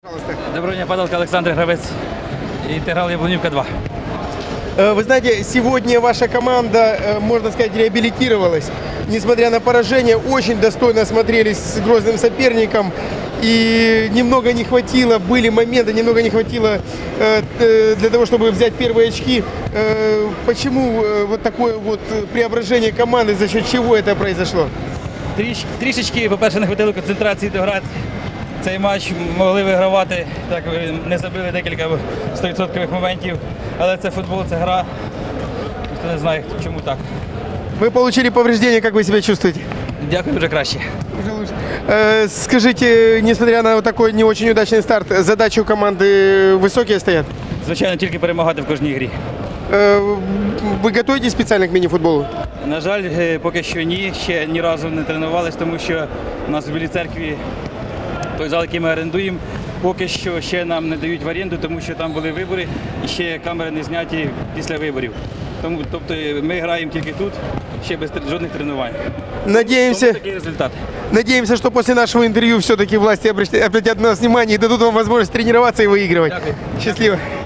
Пожалуйста. Доброго дня, Падалка Олександр Гравець. Інтеграл Яблунівка 2. Вы знаете, сегодня ваша команда, можно сказать, реабилитировалась. Несмотря на поражение, очень достойно смотрелись с грозным соперником. И немного не хватило, были моменты, немного не хватило для того, чтобы взять первые очки. Почему вот такое вот преображение команды, за счет чего это произошло? Трішечки, по-перше, не хватило концентрації дограти. Цей матч могли вигравати, так не забили декілька 100% моментів, але це футбол, це гра. Ніхто не знає, чому так. Вы получили повреждения, как вы себя чувствуете? Дякую, вже краще. Уже лучше. Скажите, несмотря на вот такой не очень удачный старт, задачи у команды высокие стоят? Звичайно, тільки перемагати в кожній грі. Вы готовитесь специально к мини-футболу? На жаль, поки що ні, ще ні разу не тренувалися, тому що у нас в Білій Церкві той зал, який ми орендуємо, поки що ще нам не дають в оренду, тому що там були вибори і ще камери не зняті після виборів. Тобто ми граємо тільки тут, ще без жодних тренувань. Надеемся, Тому такий результат. надеемся, что после нашего интервью все-таки власти обратят на нас внимание и дадут вам возможность тренироваться и выигрывать. Дякую. Счастливо.